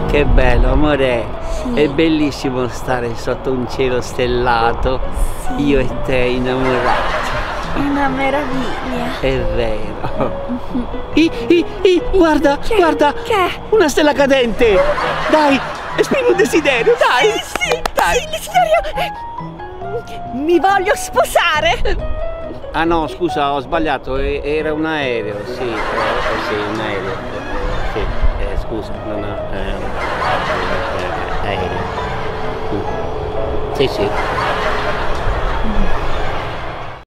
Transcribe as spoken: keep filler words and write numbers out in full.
Che bello, amore. Sì. È bellissimo stare sotto un cielo stellato, Sì. io e te innamorati. È una meraviglia. È vero. I, i, i, guarda, Che? guarda. Che? Una stella cadente. Dai, esprimi un desiderio, dai. Sì, sì, dai. sì, desiderio. Mi voglio sposare. Ah no, scusa, ho sbagliato, e- era un aereo, sì, eh, eh, sì, un aereo. Eh, sì, eh, scusa, no, no, eh, eh, aereo. Mm. Sì, sì.